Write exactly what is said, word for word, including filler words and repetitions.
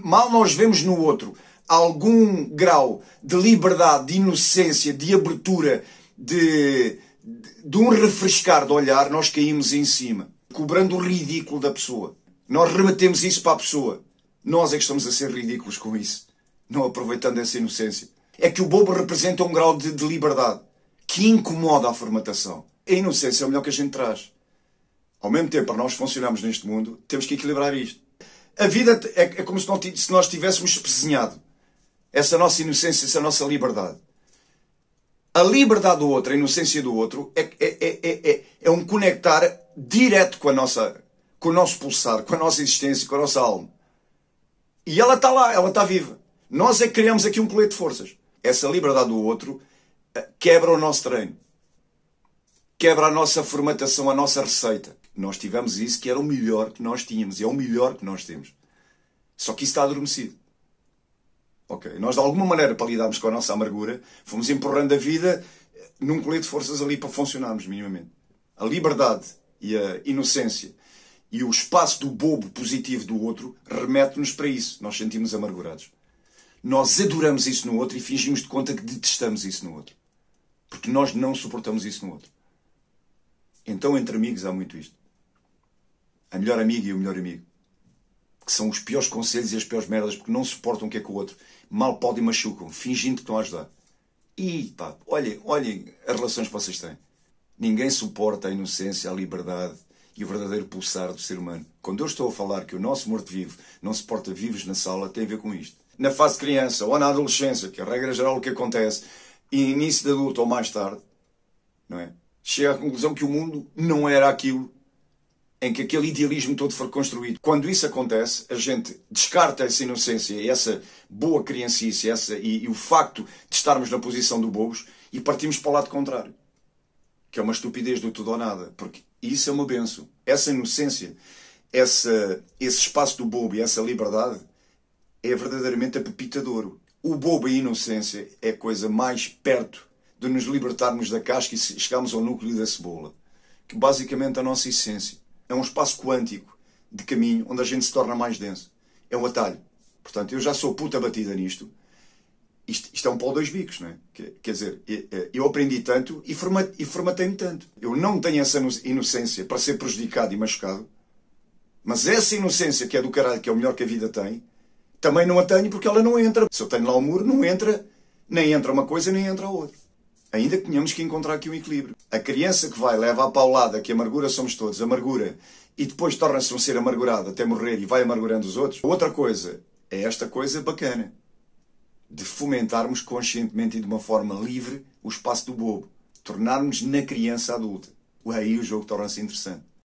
Mal nós vemos no outro algum grau de liberdade, de inocência, de abertura, de, de um refrescar de olhar, nós caímos em cima, cobrando o ridículo da pessoa. Nós remetemos isso para a pessoa. Nós é que estamos a ser ridículos com isso, não aproveitando essa inocência. É que o bobo representa um grau de, de liberdade que incomoda a formatação. A inocência é o melhor que a gente traz. Ao mesmo tempo, para nós funcionarmos neste mundo, temos que equilibrar isto. A vida é, é como se nós tivéssemos espezinhado essa nossa inocência, essa nossa liberdade. A liberdade do outro, a inocência do outro, é, é, é, é, é um conectar direto com, a nossa, com o nosso pulsar, com a nossa existência, com a nossa alma. E ela está lá, ela está viva. Nós é que criamos aqui um colete de forças. Essa liberdade do outro quebra o nosso treino. Quebra a nossa formatação, a nossa receita. Nós tivemos isso que era o melhor que nós tínhamos. E é o melhor que nós temos. Só que isso está adormecido. Ok? Nós, de alguma maneira, para lidarmos com a nossa amargura, fomos empurrando a vida num colete de forças ali para funcionarmos minimamente. A liberdade e a inocência e o espaço do bobo positivo do outro remete-nos para isso. Nós sentimos amargurados. Nós adoramos isso no outro e fingimos de conta que detestamos isso no outro. Porque nós não suportamos isso no outro. Então, entre amigos, há muito isto. A melhor amiga e o melhor amigo. Que são os piores conselhos e as piores merdas porque não suportam o que é que o outro. Mal podem e machucam, fingindo que estão a ajudar. E, pá, olhem, olhem as relações que vocês têm. Ninguém suporta a inocência, a liberdade e o verdadeiro pulsar do ser humano. Quando eu estou a falar que o nosso morto-vivo não se porta vivos na sala, tem a ver com isto. Na fase de criança ou na adolescência, que é a regra geral o que acontece, e início de adulto ou mais tarde, não é? Chega à conclusão que o mundo não era aquilo em que aquele idealismo todo foi construído. Quando isso acontece, a gente descarta essa inocência, essa boa criancice essa, e, e o facto de estarmos na posição do bobos e partimos para o lado contrário. Que é uma estupidez do tudo ou nada. Porque isso é uma benção. Essa inocência, essa, esse espaço do bobo e essa liberdade é verdadeiramente a pepita de ouro. O bobo e a inocência é a coisa mais perto de nos libertarmos da casca e chegarmos ao núcleo da cebola. Que basicamente é a nossa essência. É um espaço quântico de caminho onde a gente se torna mais denso. É um atalho. Portanto, eu já sou puta batida nisto. Isto, isto é um pau dois bicos, não é? Quer dizer, eu aprendi tanto e formatei-me tanto. Eu não tenho essa inocência para ser prejudicado e machucado. Mas essa inocência que é do caralho, que é o melhor que a vida tem, também não a tenho porque ela não entra. Se eu tenho lá o muro, não entra, nem entra uma coisa, nem entra a outra. Ainda que tenhamos que encontrar aqui um equilíbrio. A criança que vai, leva a paulada, que amargura somos todos, amargura, e depois torna-se um ser amargurado até morrer e vai amargurando os outros. Outra coisa é esta coisa bacana, de fomentarmos conscientemente e de uma forma livre o espaço do bobo. Tornarmos na criança adulta. Aí o jogo torna-se interessante.